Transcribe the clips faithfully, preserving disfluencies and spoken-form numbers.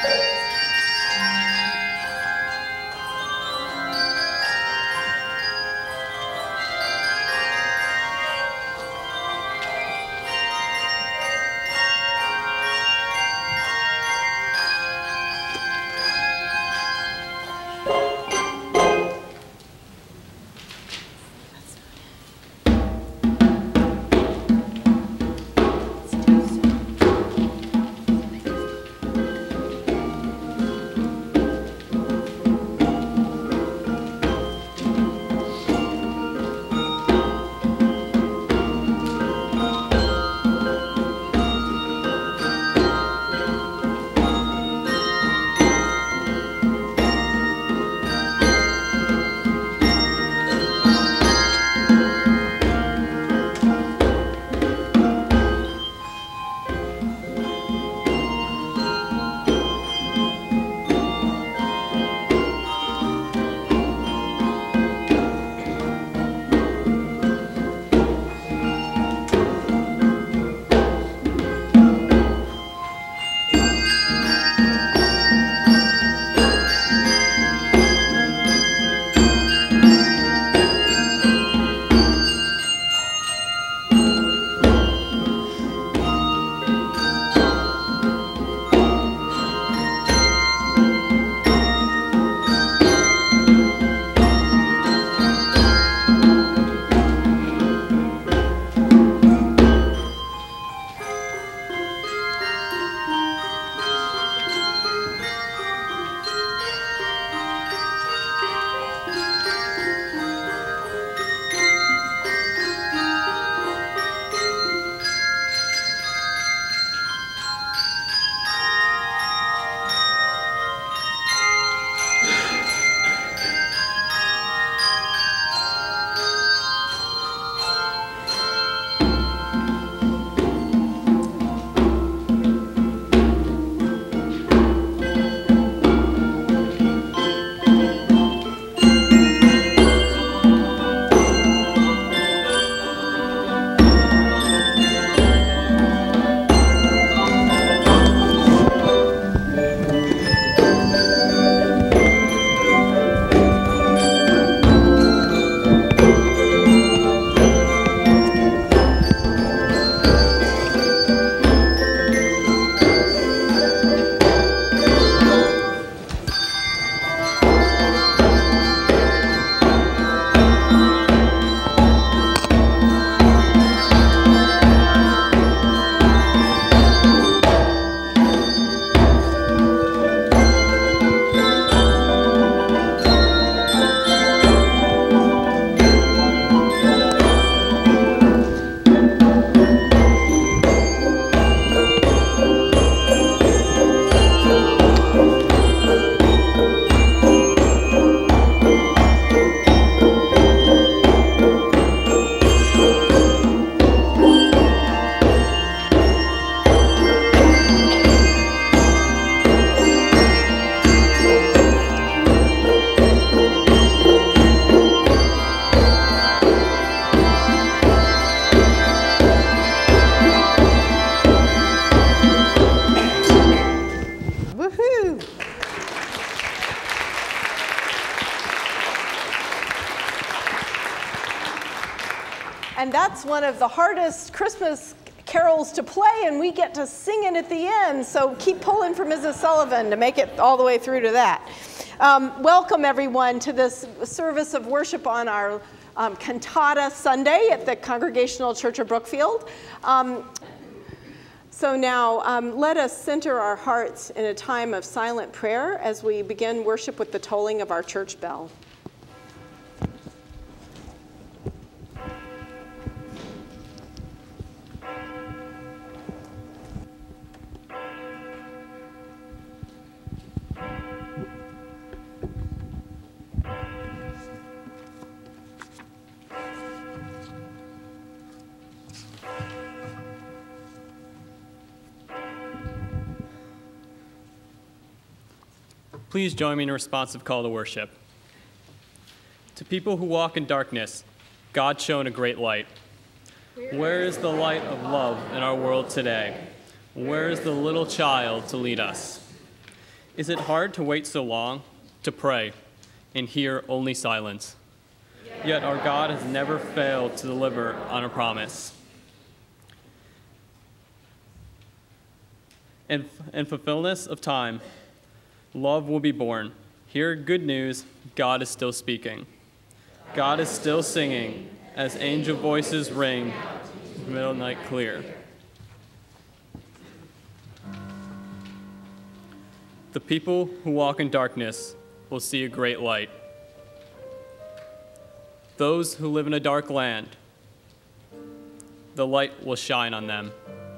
And that's one of the hardest Christmas carols to play, and we get to sing it at the end. So keep pulling for Missus Sullivan to make it all the way through to that. Um, welcome, everyone, to this service of worship on our um, Cantata Sunday at the Congregational Church of Brookfield. Um, so now um, let us center our hearts in a time of silent prayer as we begin worship with the tolling of our church bell. Please join me in a responsive call to worship. To people who walk in darkness, God shone a great light. Where is the light of love in our world today? Where is the little child to lead us? Is it hard to wait so long, to pray, and hear only silence? Yet our God has never failed to deliver on a promise. In, in fulfillment of time, love will be born. Hear good news, God is still speaking. God is still singing as angel voices ring, midnight clear. The people who walk in darkness will see a great light. Those who live in a dark land, the light will shine on them.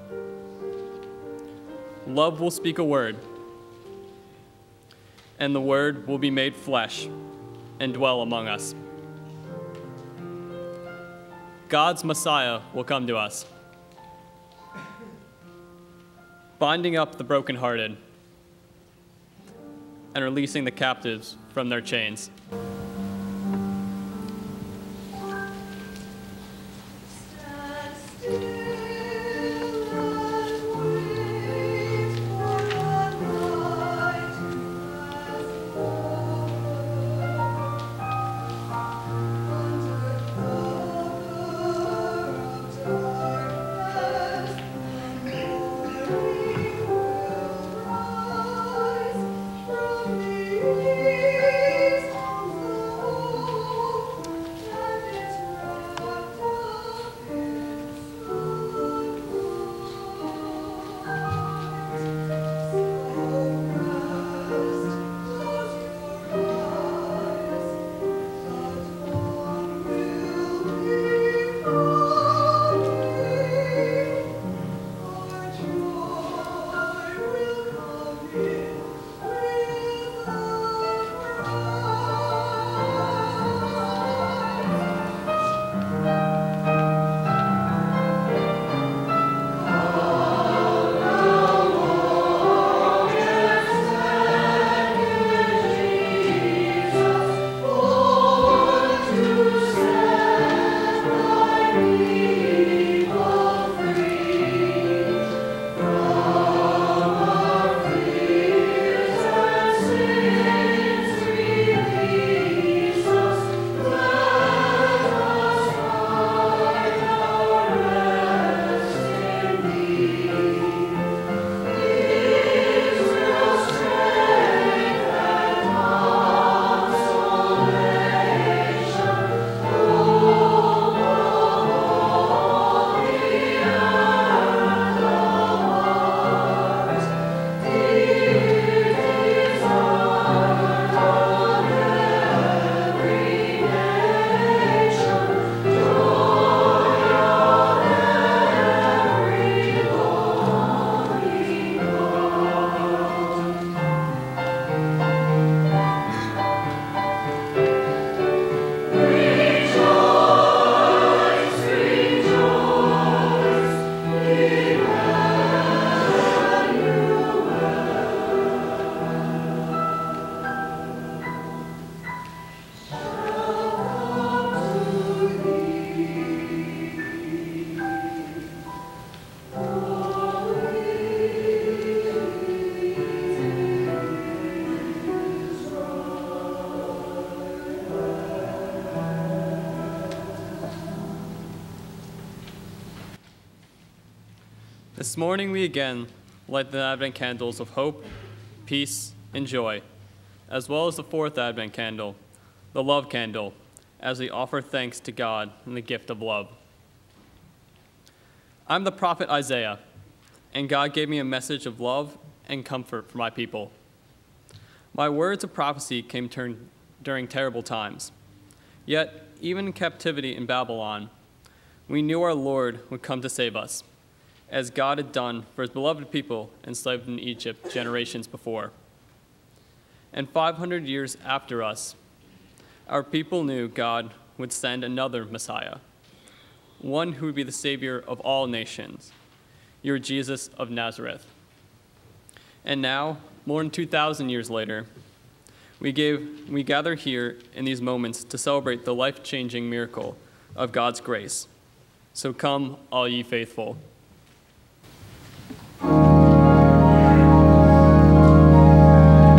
Love will speak a word, and the word will be made flesh and dwell among us. God's Messiah will come to us, binding up the brokenhearted and releasing the captives from their chains. This morning we again light the Advent candles of hope, peace, and joy, as well as the fourth Advent candle, the love candle, as we offer thanks to God in the gift of love. I'm the prophet Isaiah, and God gave me a message of love and comfort for my people. My words of prophecy came turn, during terrible times. Yet, even in captivity in Babylon, we knew our Lord would come to save us, as God had done for his beloved people enslaved in Egypt generations before. And five hundred years after us, our people knew God would send another Messiah, one who would be the Savior of all nations, your Jesus of Nazareth. And now, more than two thousand years later, we, gave, we gather here in these moments to celebrate the life-changing miracle of God's grace. So come, all ye faithful. Thank you.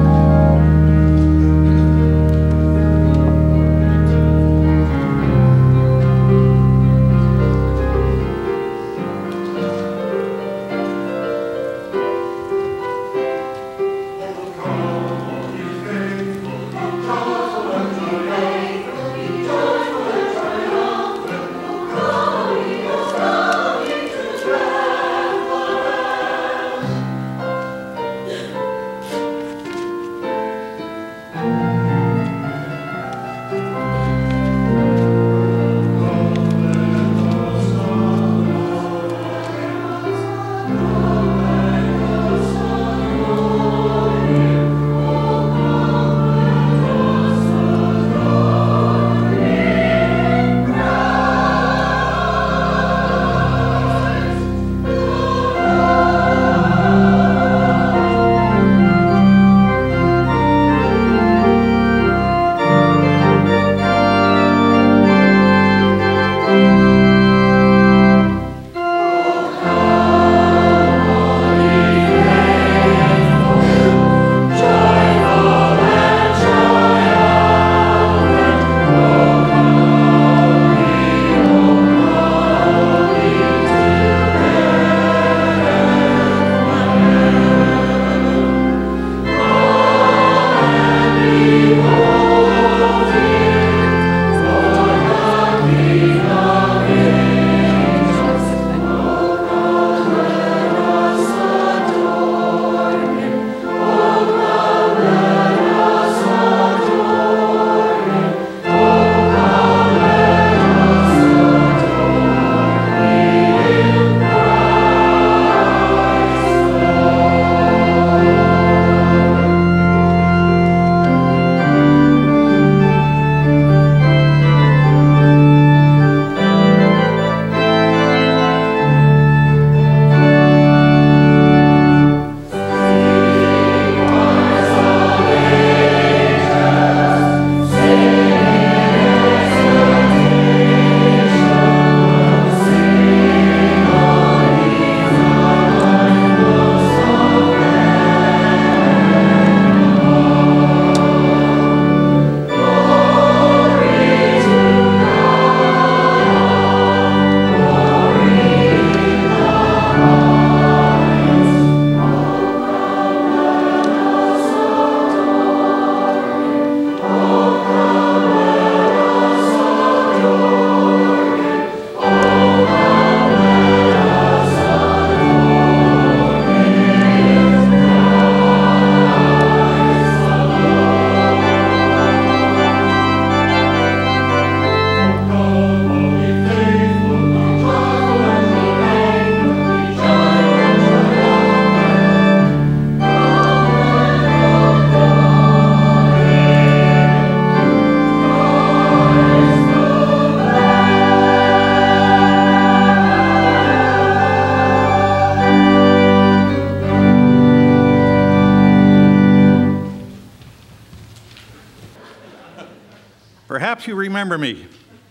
Perhaps you remember me.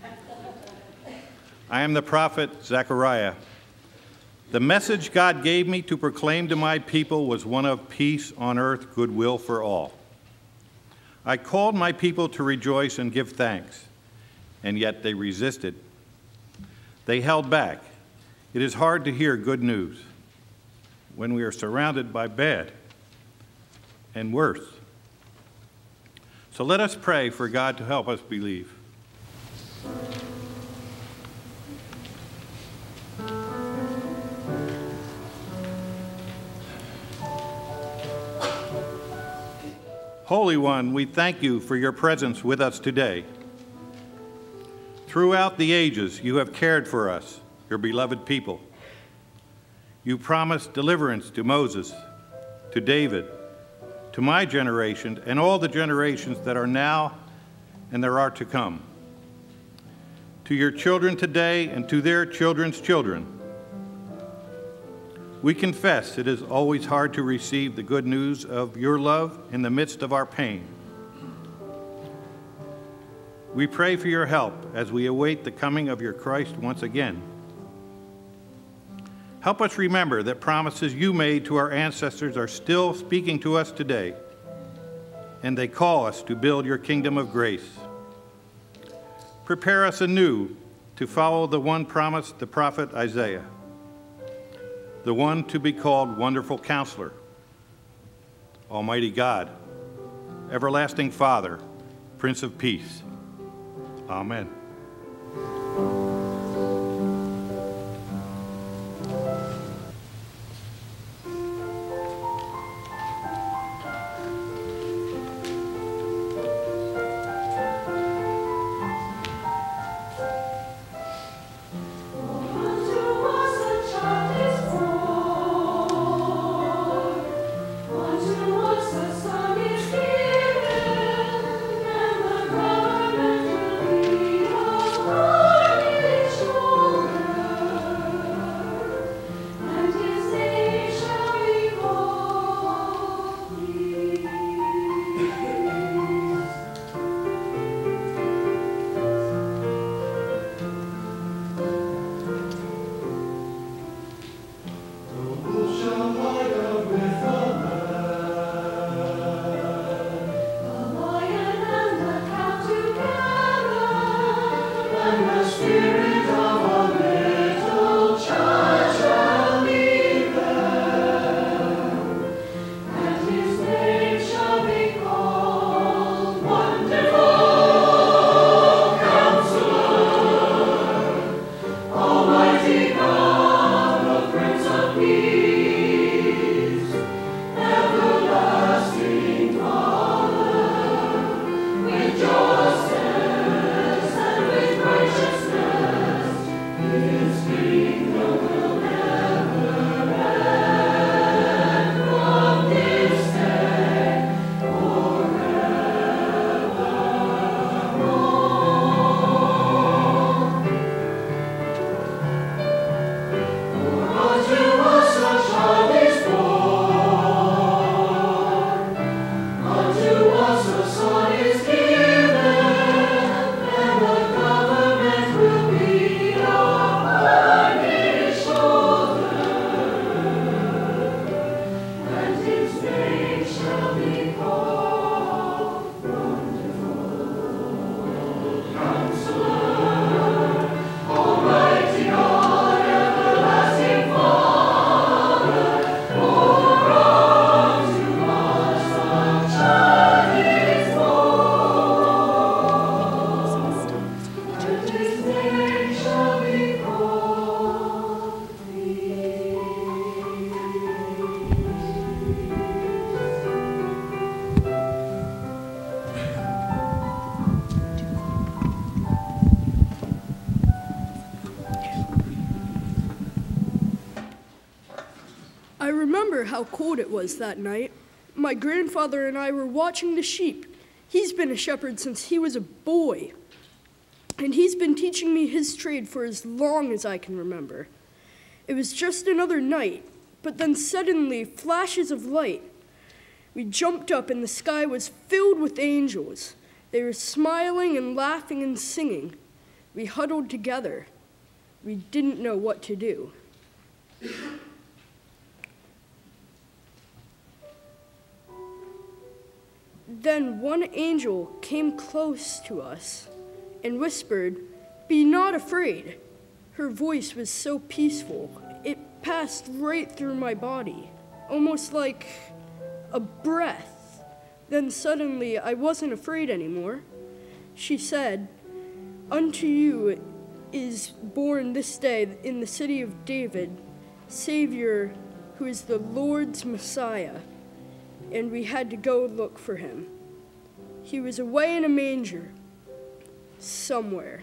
I am the prophet Zechariah. The message God gave me to proclaim to my people was one of peace on earth, goodwill for all. I called my people to rejoice and give thanks, and yet they resisted. They held back. It is hard to hear good news when we are surrounded by bad and worse. So let us pray for God to help us believe. Holy One, we thank you for your presence with us today. Throughout the ages, you have cared for us, your beloved people. You promised deliverance to Moses, to David, to my generation, and all the generations that are now and there are to come. To your children today and to their children's children. We confess it is always hard to receive the good news of your love in the midst of our pain. We pray for your help as we await the coming of your Christ once again. Help us remember that promises you made to our ancestors are still speaking to us today, and they call us to build your kingdom of grace. Prepare us anew to follow the one promised the prophet Isaiah, the one to be called Wonderful Counselor, Almighty God, Everlasting Father, Prince of Peace. Amen. How cold it was that night. My grandfather and I were watching the sheep. He's been a shepherd since he was a boy, and he's been teaching me his trade for as long as I can remember. It was just another night, but then suddenly flashes of light. We jumped up and the sky was filled with angels. They were smiling and laughing and singing. We huddled together. We didn't know what to do. Then one angel came close to us and whispered, "Be not afraid." Her voice was so peaceful, it passed right through my body, almost like a breath. Then suddenly I wasn't afraid anymore. She said, "Unto you is born this day in the city of David, Savior, who is the Lord's Messiah." And we had to go look for him. He was away in a manger, somewhere.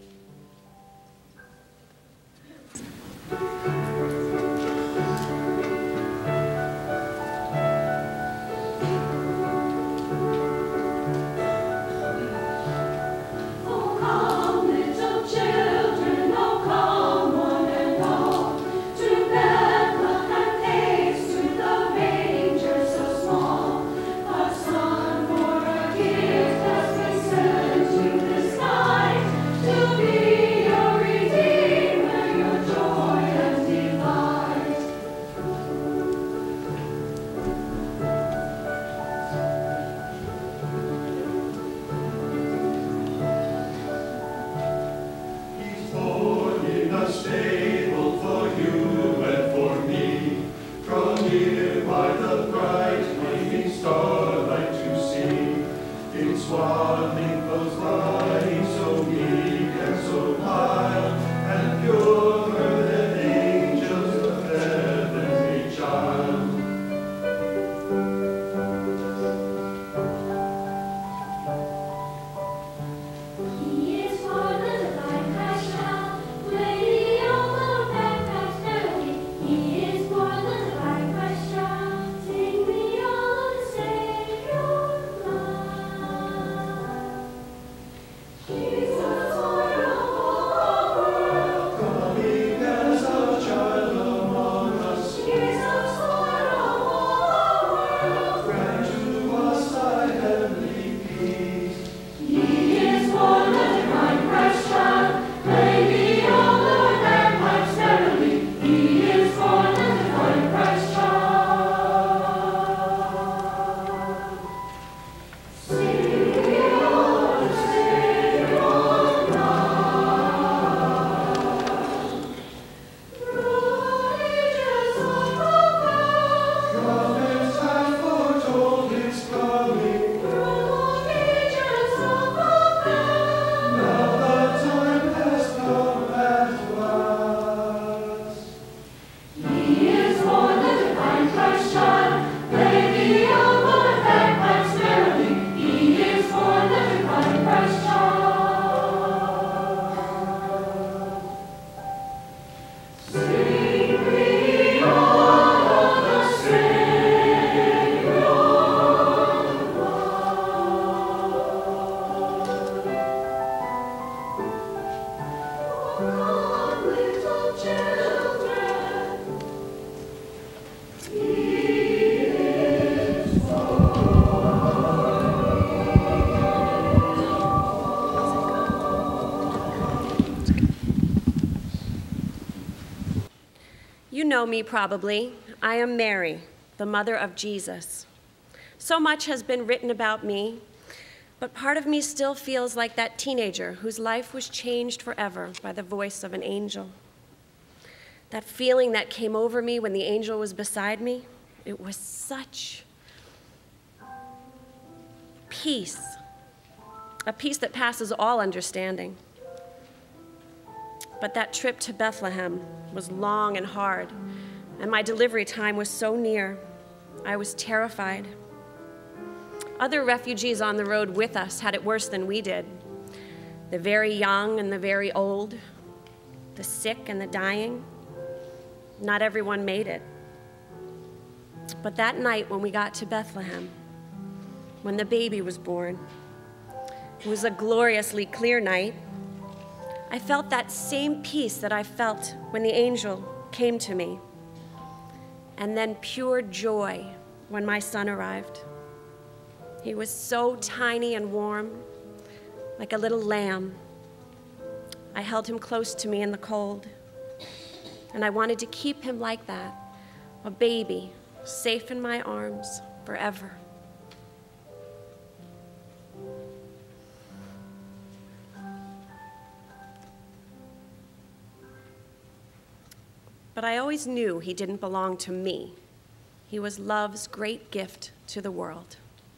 You know me probably. I am Mary, the mother of Jesus. So much has been written about me, but part of me still feels like that teenager whose life was changed forever by the voice of an angel. That feeling that came over me when the angel was beside me, it was such peace, a peace that passes all understanding. But that trip to Bethlehem was long and hard, and my delivery time was so near. I was terrified. Other refugees on the road with us had it worse than we did. The very young and the very old, the sick and the dying. Not everyone made it. But that night when we got to Bethlehem, when the baby was born, it was a gloriously clear night. I felt that same peace that I felt when the angel came to me, and then pure joy when my son arrived. He was so tiny and warm, like a little lamb. I held him close to me in the cold, and I wanted to keep him like that, a baby, safe in my arms forever. But I always knew he didn't belong to me. He was love's great gift to the world.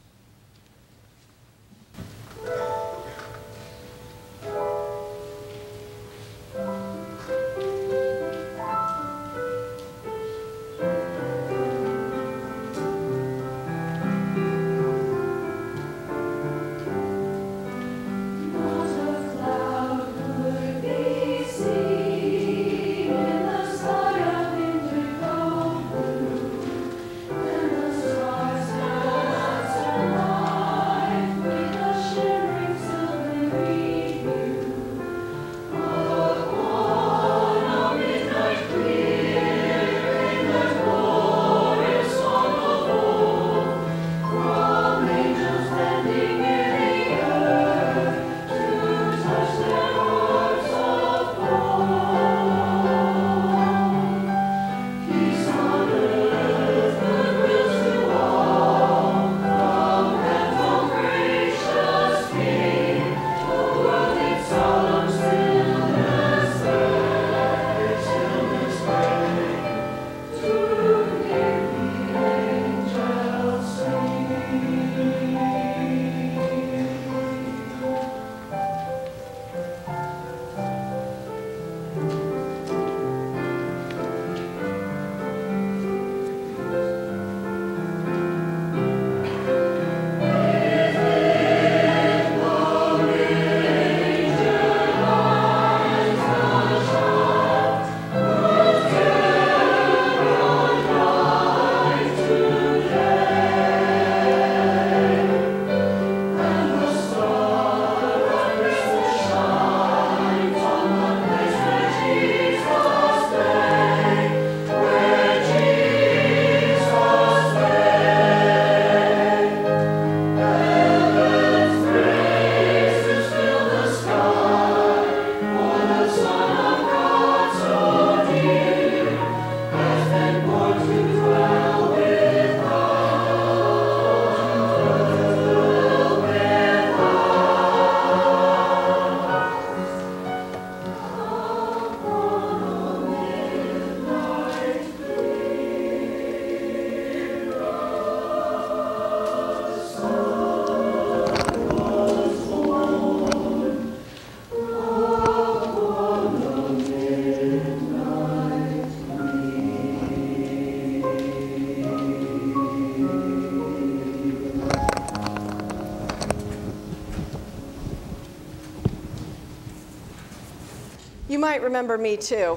You might remember me too.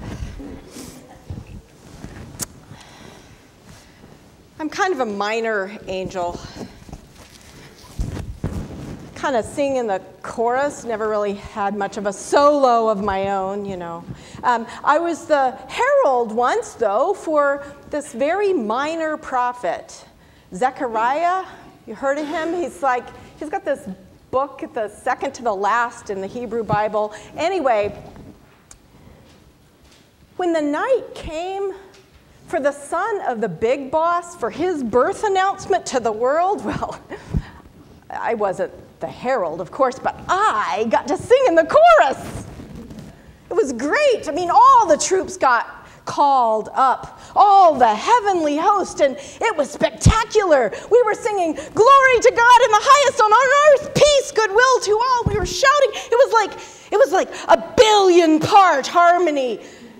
I'm kind of a minor angel. Kind of sing in the chorus, never really had much of a solo of my own, you know. Um, I was the herald once, though, for this very minor prophet, Zechariah. You heard of him? He's like, he's got this book, the second to the last in the Hebrew Bible. Anyway, when the night came for the son of the big boss, for his birth announcement to the world, well, I wasn't the herald, of course, but I got to sing in the chorus. It was great. I mean, all the troops got called up, all the heavenly host, and it was spectacular. We were singing, "Glory to God in the highest, on earth, peace, goodwill to all." We were shouting. It was like, it was like a billion part harmony.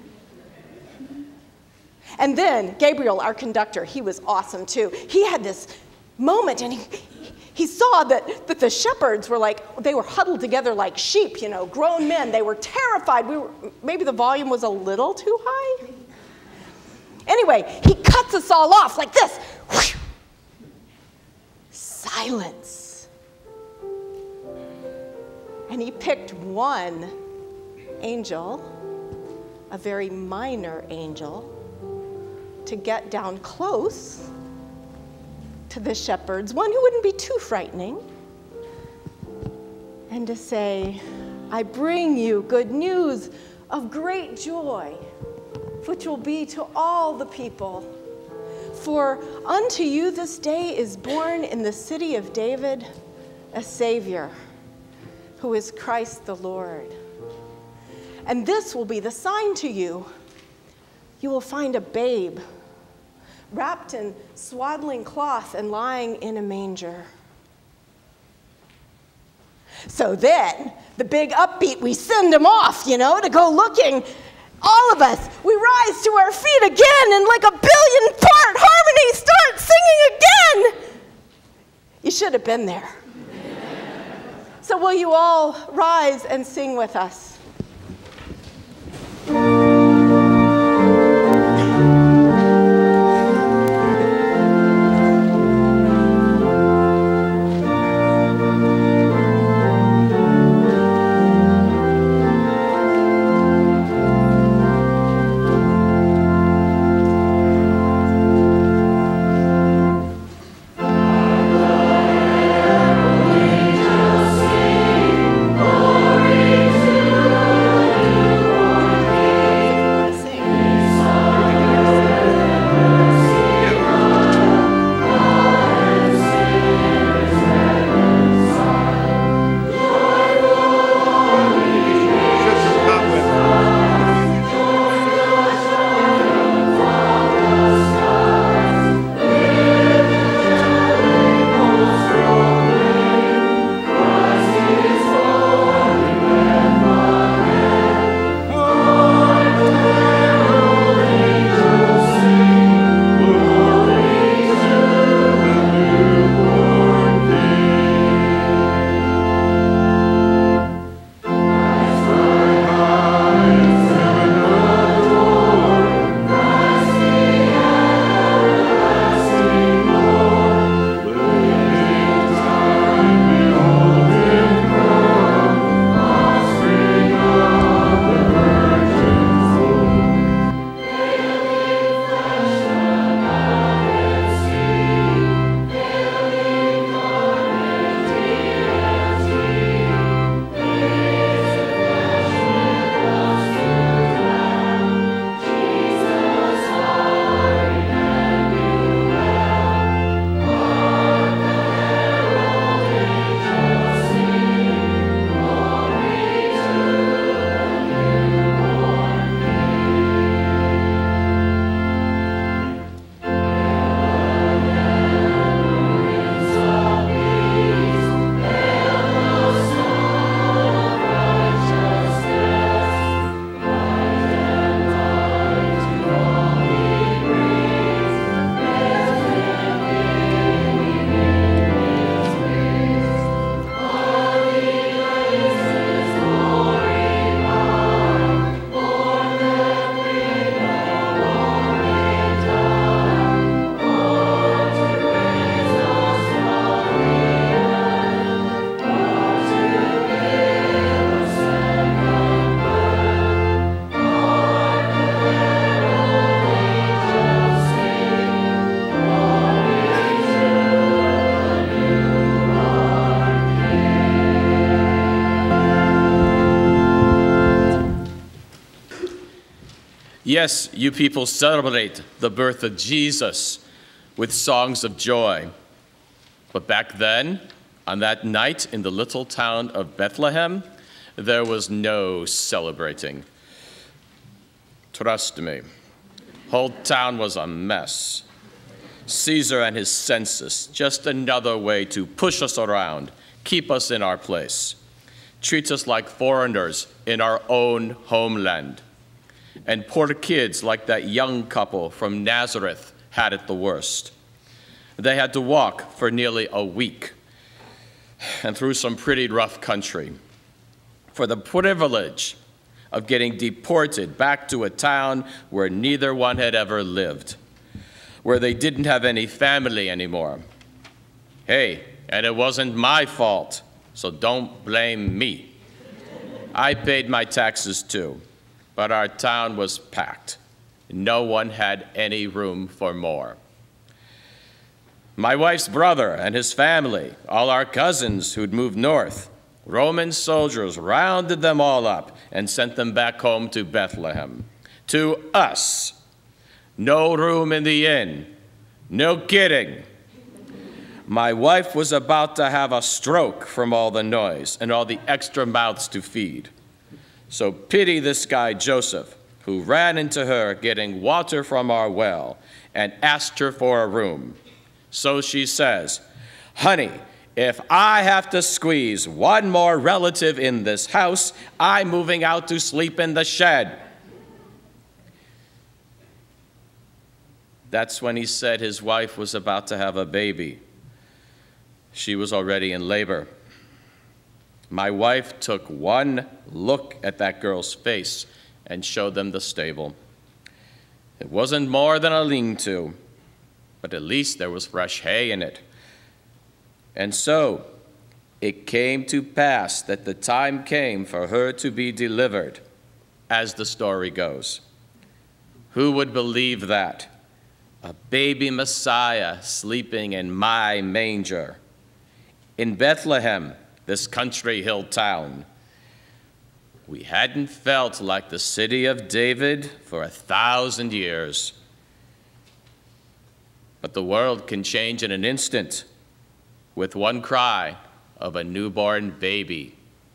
And then Gabriel, our conductor, he was awesome too. He had this moment, and he, he saw that, that the shepherds were like, they were huddled together like sheep, you know, grown men. They were terrified. We were, maybe the volume was a little too high. Anyway, he cuts us all off like this. Whew. Silence. And he picked one angel, a very minor angel, to get down close to the shepherds, one who wouldn't be too frightening. and to say, I bring you good news of great joy, which will be to all the people. For unto you this day is born in the city of David a Savior, who is Christ the Lord. And this will be the sign to you. You will find a babe wrapped in swaddling cloth and lying in a manger. So then, the big upbeat, we send him off, you know, to go looking. All of us, we rise to our feet again and like a billion part harmony start singing again. You should have been there. So will you all rise and sing with us? Yes, you people celebrate the birth of Jesus with songs of joy. But back then, on that night in the little town of Bethlehem, there was no celebrating. Trust me, whole town was a mess. Caesar and his census, just another way to push us around, keep us in our place, treat us like foreigners in our own homeland. And poor kids like that young couple from Nazareth had it the worst. They had to walk for nearly a week and through some pretty rough country for the privilege of getting deported back to a town where neither one had ever lived, where they didn't have any family anymore. Hey, and it wasn't my fault, so don't blame me. I paid my taxes too, but our town was packed. No one had any room for more. My wife's brother and his family, all our cousins who'd moved north, Roman soldiers rounded them all up and sent them back home to Bethlehem. To us. No room in the inn. No kidding. My wife was about to have a stroke from all the noise and all the extra mouths to feed. So pity this guy Joseph, who ran into her getting water from our well and asked her for a room. So she says, honey, if I have to squeeze one more relative in this house, I'm moving out to sleep in the shed. That's when he said his wife was about to have a baby. She was already in labor. My wife took one look at that girl's face and showed them the stable. It wasn't more than a lean-to, but at least there was fresh hay in it. And so it came to pass that the time came for her to be delivered, as the story goes. Who would believe that? A baby Messiah sleeping in my manger. In Bethlehem, this country hill town. We hadn't felt like the city of David for a thousand years. But the world can change in an instant with one cry of a newborn baby.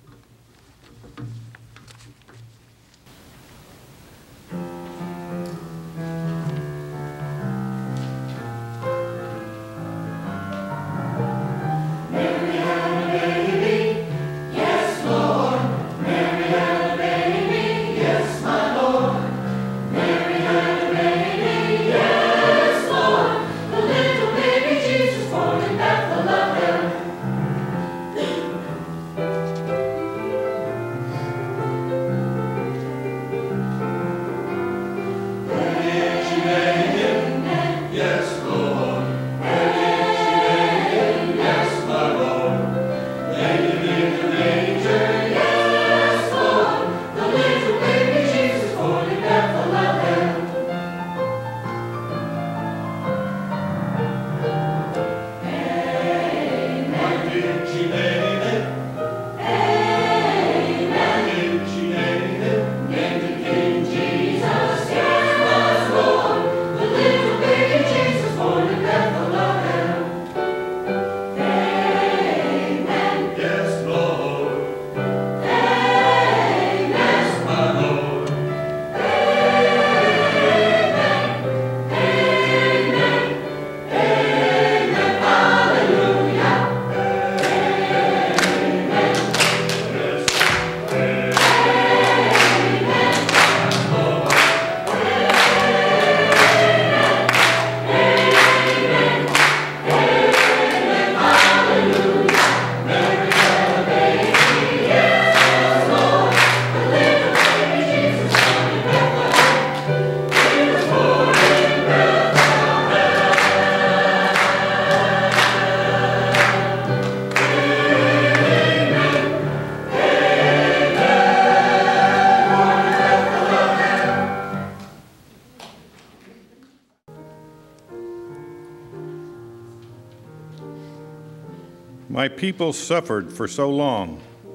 My people suffered for so long.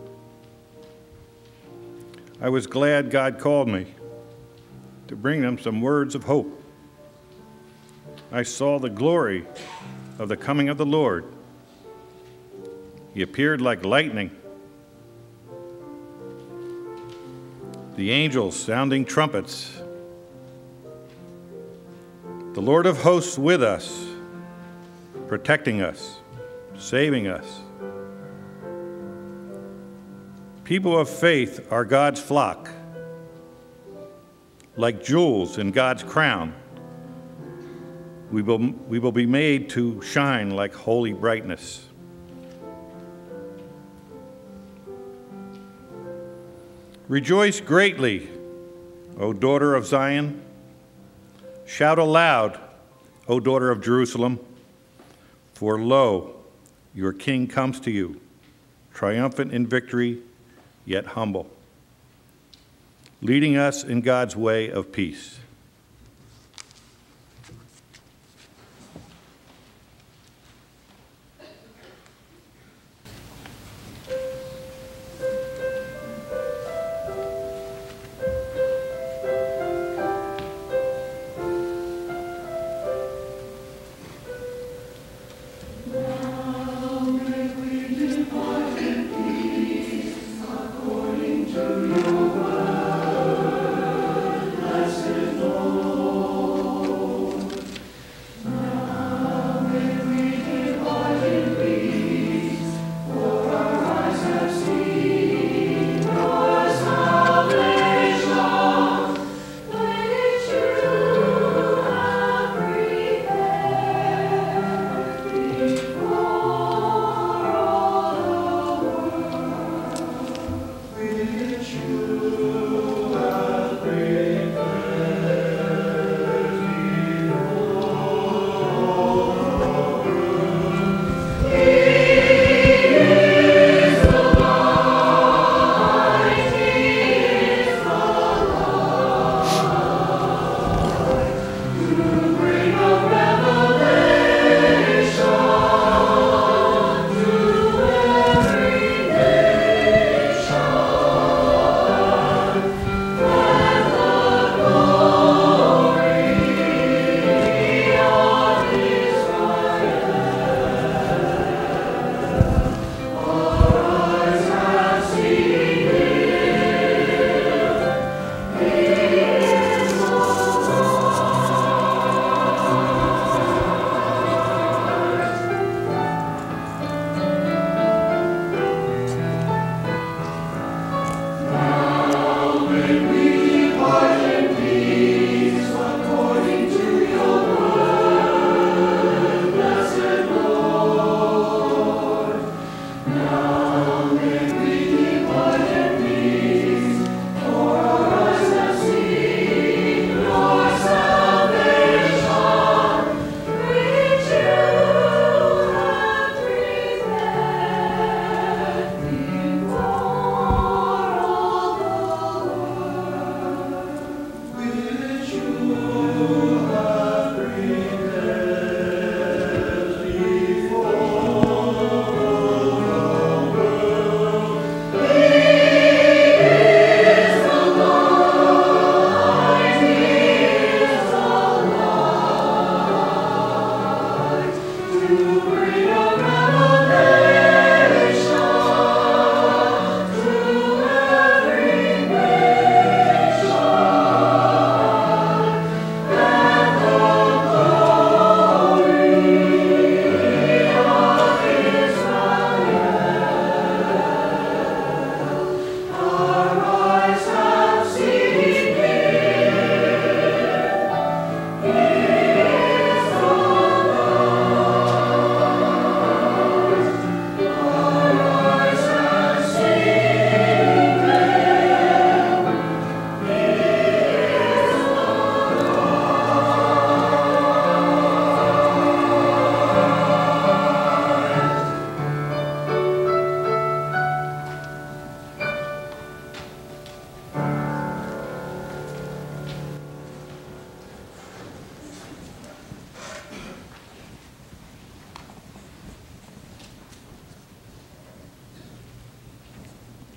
I was glad God called me to bring them some words of hope. I saw the glory of the coming of the Lord. He appeared like lightning. The angels sounding trumpets. The Lord of hosts with us, protecting us, saving us. People of faith are God's flock, like jewels in God's crown. We will, we will be made to shine like holy brightness. Rejoice greatly, O daughter of Zion. Shout aloud, O daughter of Jerusalem. For lo, your king comes to you, triumphant in victory, yet humble, leading us in God's way of peace.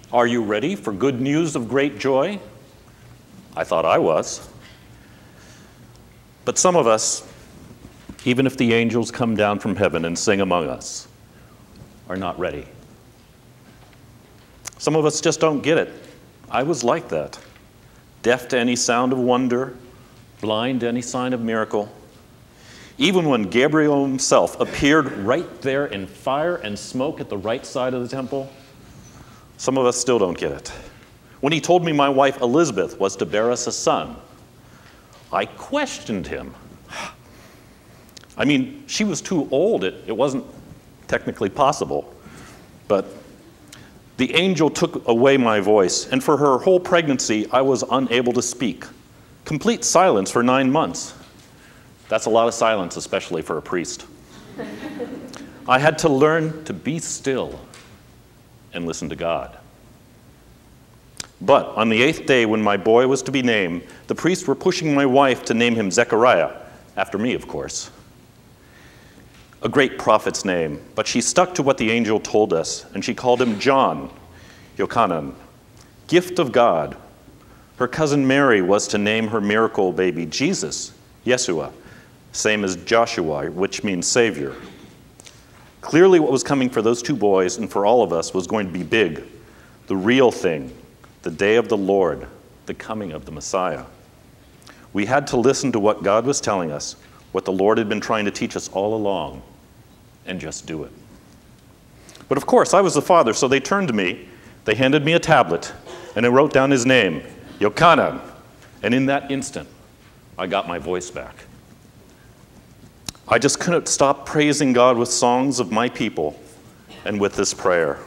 Are you ready for good news of great joy? I thought I was. But some of us, even if the angels come down from heaven and sing among us, are not ready. Some of us just don't get it. I was like that. Deaf to any sound of wonder, blind to any sign of miracle. Even when Gabriel himself appeared right there in fire and smoke at the right side of the temple, some of us still don't get it. When he told me my wife Elizabeth was to bear us a son, I questioned him. I mean, she was too old. It, it wasn't technically possible. But the angel took away my voice, and for her whole pregnancy, I was unable to speak. Complete silence for nine months. That's a lot of silence, especially for a priest. I had to learn to be still and listen to God. But on the eighth day, when my boy was to be named, the priests were pushing my wife to name him Zechariah, after me, of course. A great prophet's name, but she stuck to what the angel told us, and she called him John, Yochanan, gift of God. Her cousin Mary was to name her miracle baby Jesus, Yeshua, same as Joshua, which means Savior. Clearly what was coming for those two boys and for all of us was going to be big, the real thing, the day of the Lord, the coming of the Messiah. We had to listen to what God was telling us, what the Lord had been trying to teach us all along, and just do it. But of course, I was the father, so they turned to me, they handed me a tablet, and I wrote down his name, Yochanan, and in that instant, I got my voice back. I just couldn't stop praising God with songs of my people and with this prayer.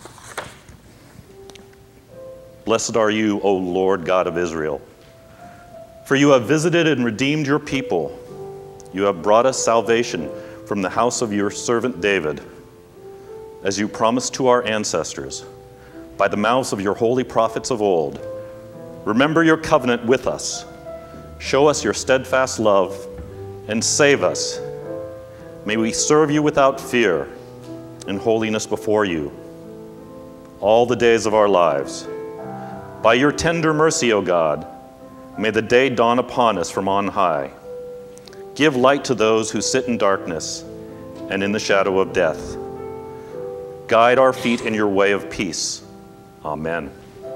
Blessed are you, O Lord God of Israel, for you have visited and redeemed your people. You have brought us salvation from the house of your servant David, as you promised to our ancestors, by the mouths of your holy prophets of old. Remember your covenant with us. Show us your steadfast love and save us. May we serve you without fear in holiness before you all the days of our lives. By your tender mercy, O God, may the day dawn upon us from on high. Give light to those who sit in darkness and in the shadow of death. Guide our feet in your way of peace. Amen.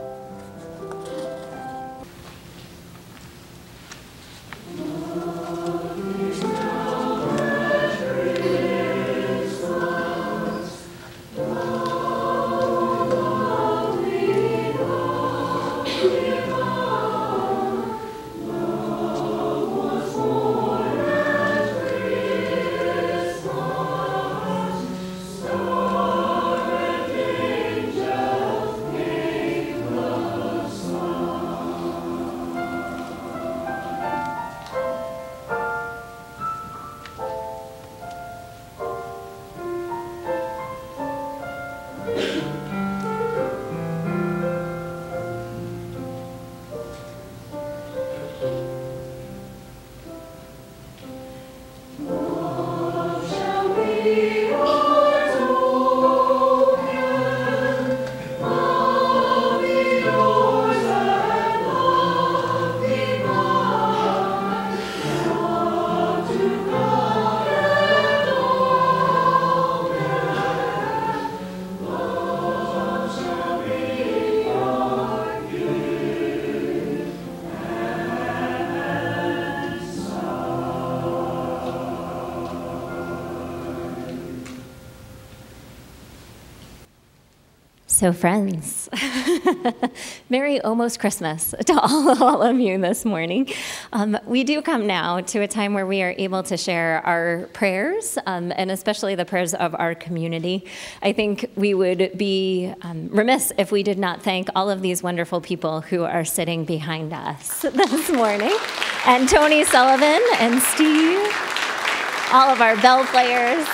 So friends, Merry almost Christmas to all, all of you this morning. Um, we do come now to a time where we are able to share our prayers, um, and especially the prayers of our community. I think we would be um, remiss if we did not thank all of these wonderful people who are sitting behind us this morning. And Tony Sullivan and Steve, all of our bell players,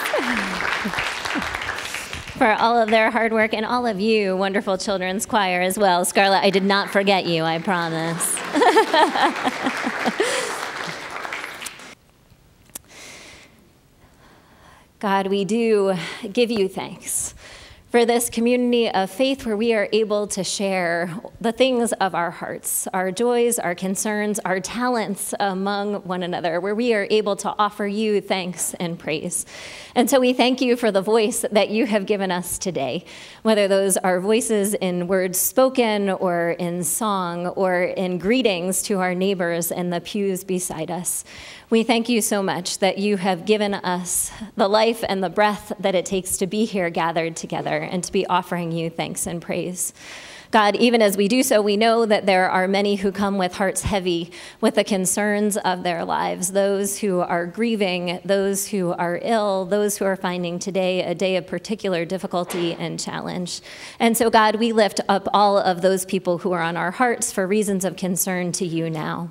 for all of their hard work, and all of you, wonderful children's choir as well. Scarlett, I did not forget you, I promise. God, we do give you thanks for this community of faith where we are able to share the things of our hearts, our joys, our concerns, our talents among one another, where we are able to offer you thanks and praise. And so we thank you for the voice that you have given us today, whether those are voices in words spoken or in song or in greetings to our neighbors in the pews beside us. We thank you so much that you have given us the life and the breath that it takes to be here gathered together and to be offering you thanks and praise. God, even as we do so, we know that there are many who come with hearts heavy with the concerns of their lives, those who are grieving, those who are ill, those who are finding today a day of particular difficulty and challenge. And so, God, we lift up all of those people who are on our hearts for reasons of concern to you now.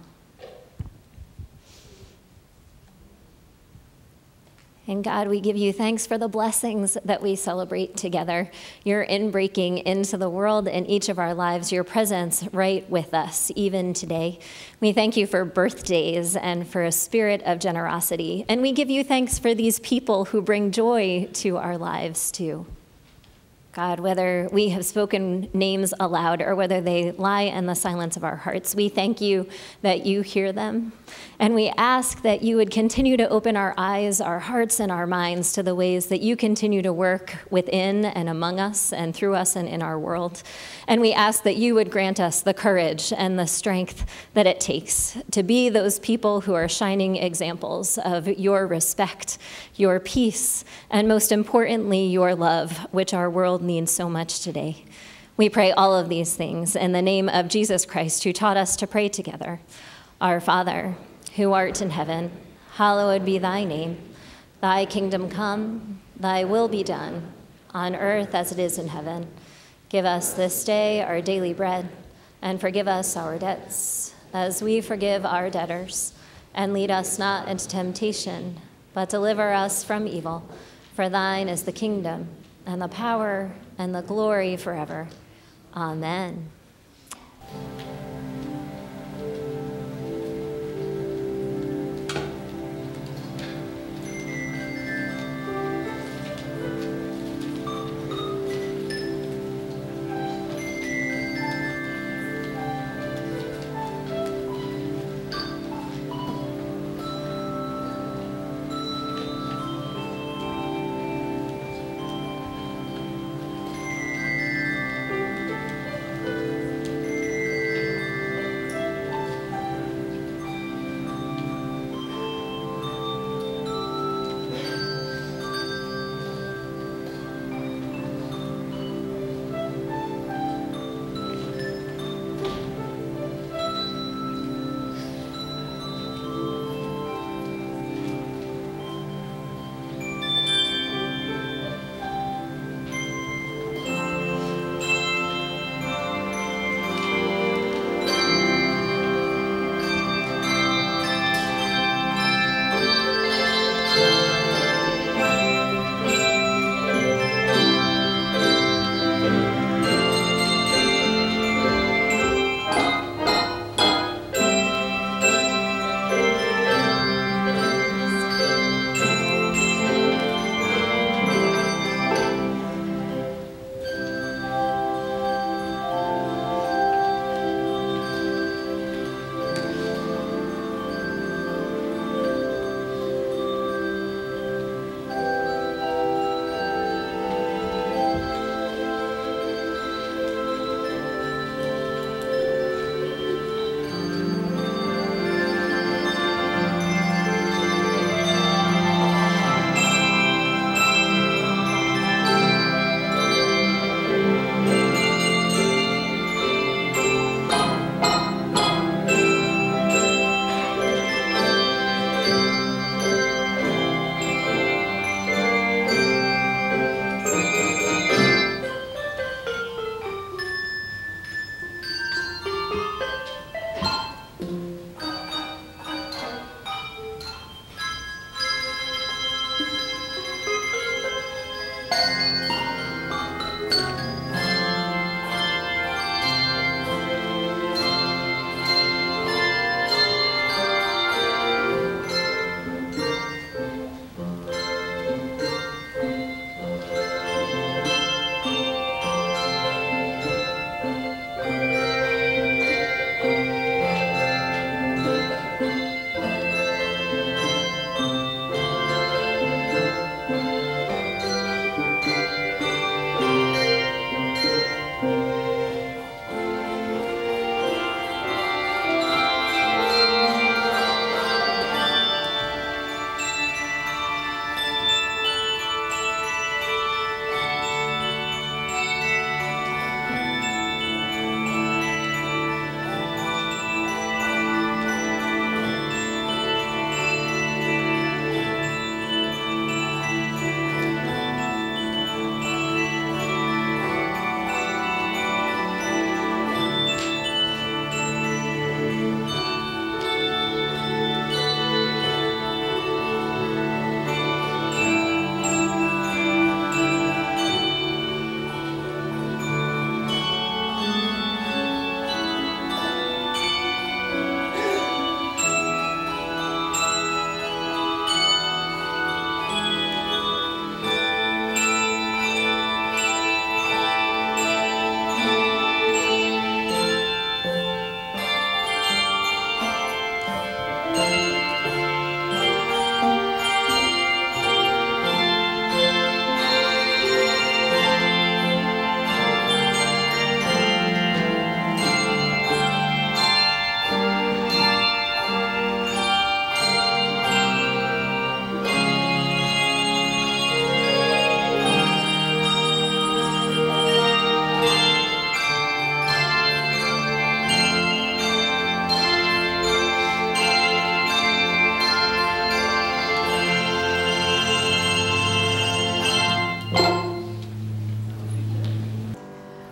And God, we give you thanks for the blessings that we celebrate together, your inbreaking into the world in each of our lives, your presence right with us, even today. We thank you for birthdays and for a spirit of generosity. And we give you thanks for these people who bring joy to our lives too. God, whether we have spoken names aloud or whether they lie in the silence of our hearts, we thank you that you hear them. And we ask that you would continue to open our eyes, our hearts, and our minds to the ways that you continue to work within and among us and through us and in our world. And we ask that you would grant us the courage and the strength that it takes to be those people who are shining examples of your respect, your peace, and most importantly, your love, which our world needs so much today. We pray all of these things in the name of Jesus Christ, who taught us to pray together. Our Father, who art in heaven, hallowed be thy name. Thy kingdom come, thy will be done, on earth as it is in heaven. Give us this day our daily bread, and forgive us our debts, as we forgive our debtors. And lead us not into temptation, but deliver us from evil. For thine is the kingdom, and the power, and the glory forever. Amen.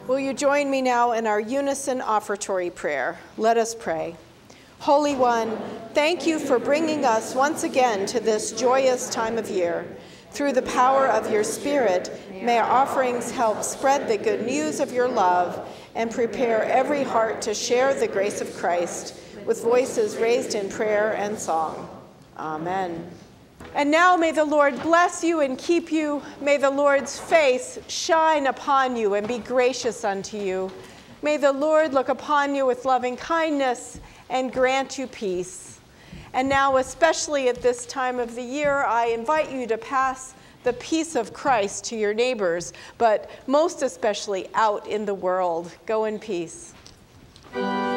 Will you join me now in our unison offertory prayer? Let us pray. Holy One, thank you for bringing us once again to this joyous time of year. Through the power of your Spirit, may our offerings help spread the good news of your love and prepare every heart to share the grace of Christ with voices raised in prayer and song. Amen. And now may the Lord bless you and keep you. May the Lord's face shine upon you and be gracious unto you. May the Lord look upon you with loving kindness and grant you peace. And now, especially at this time of the year, I invite you to pass the peace of Christ to your neighbors, but most especially out in the world. Go in peace.